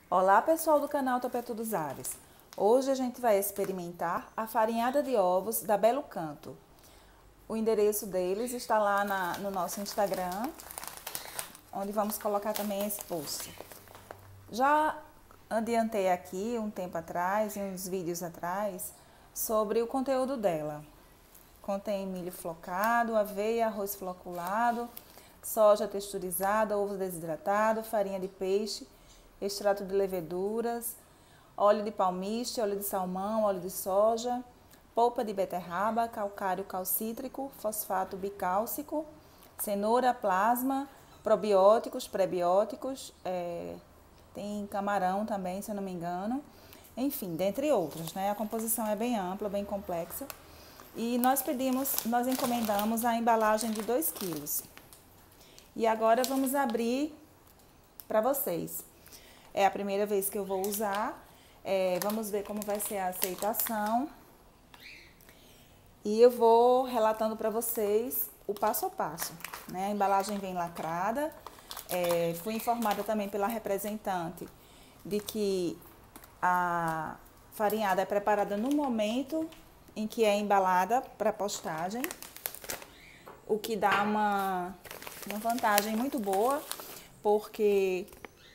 Olá pessoal do canal Topetu dos Ares. Hoje a gente vai experimentar a farinhada de ovos da Belo Canto. O endereço deles está lá no nosso Instagram, onde vamos colocar também esse post. Já adiantei aqui um tempo atrás, em uns vídeos atrás, sobre o conteúdo dela. Contém milho flocado, aveia, arroz floculado, soja texturizada, ovo desidratado, farinha de peixe, extrato de leveduras, óleo de palmiste, óleo de salmão, óleo de soja, polpa de beterraba, calcário calcítrico, fosfato bicálcico, cenoura, plasma, probióticos, prebióticos, tem camarão também, se eu não me engano. Enfim, dentre outros, né? A composição é bem ampla, bem complexa. E nós encomendamos a embalagem de 2 quilos. E agora vamos abrir para vocês. É a primeira vez que eu vou usar. Vamos ver como vai ser a aceitação. E eu vou relatando para vocês o passo a passo, né? A embalagem vem lacrada. Fui informada também pela representante de que a farinhada é preparada no momento em que é embalada para postagem, o que dá uma vantagem muito boa, porque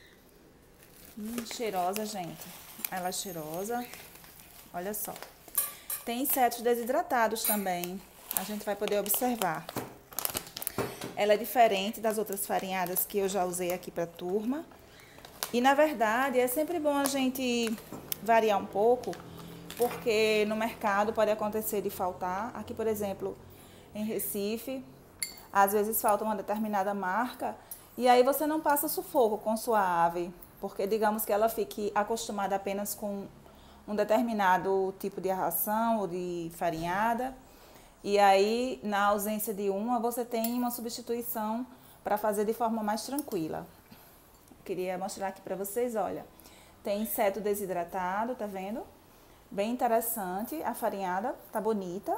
cheirosa, gente. Ela é cheirosa. Olha só. Tem insetos desidratados também. A gente vai poder observar. Ela é diferente das outras farinhadas que eu já usei aqui para turma. E, na verdade, é sempre bom a gente variar um pouco, porque no mercado pode acontecer de faltar. Aqui, por exemplo, em Recife, às vezes falta uma determinada marca e aí você não passa sufoco com sua ave, porque digamos que ela fique acostumada apenas com um determinado tipo de ração ou de farinhada, e aí na ausência de uma você tem uma substituição para fazer de forma mais tranquila. Eu queria mostrar aqui para vocês, olha, tem inseto desidratado, tá vendo? Bem interessante, a farinhada tá bonita.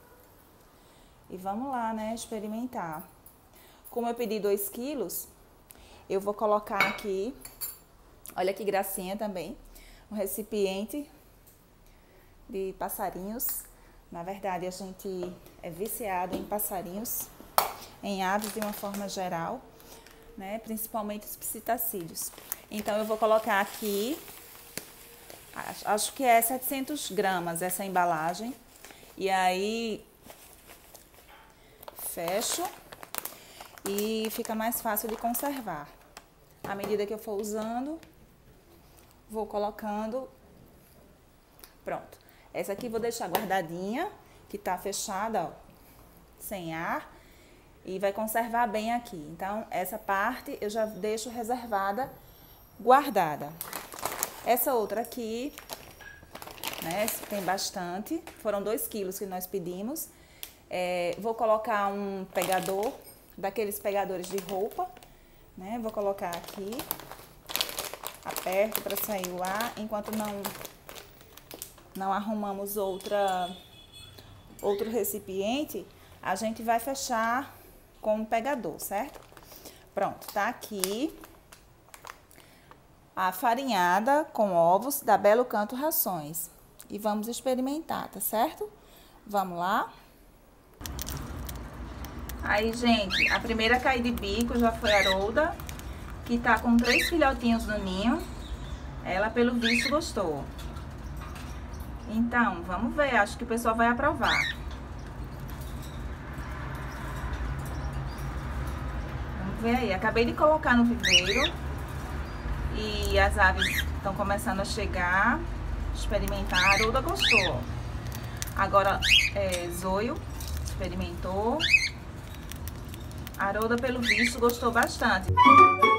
E vamos lá, né, experimentar. Como eu pedi 2 quilos, eu vou colocar aqui, olha que gracinha também, um recipiente de passarinhos. Na verdade, a gente é viciado em passarinhos, em aves de uma forma geral, né, principalmente os psitacídeos. Então, eu vou colocar aqui, acho que é 700 gramas essa embalagem, e aí fecho e fica mais fácil de conservar. À medida que eu for usando, vou colocando. Pronto. Essa aqui vou deixar guardadinha, que tá fechada, ó, sem ar, e vai conservar bem aqui. Então, essa parte eu já deixo reservada, guardada. Essa outra aqui, né, tem bastante, foram 2 quilos que nós pedimos. Vou colocar um pegador, daqueles pegadores de roupa, né? Vou colocar aqui, aperto para sair o ar, enquanto não arrumamos outro recipiente, a gente vai fechar com um pegador, certo? Pronto, tá aqui a farinhada com ovos da Belo Canto Rações. E vamos experimentar, tá certo? Vamos lá? Aí, gente, a primeira a cair de bico já foi a Harolda, que tá com 3 filhotinhos no ninho. Ela, pelo visto, gostou. Então, vamos ver, acho que o pessoal vai aprovar. Vamos ver aí, acabei de colocar no viveiro e as aves estão começando a chegar, experimentar. A Harolda gostou. Agora, Zoio experimentou. A Harolda, pelo visto, gostou bastante.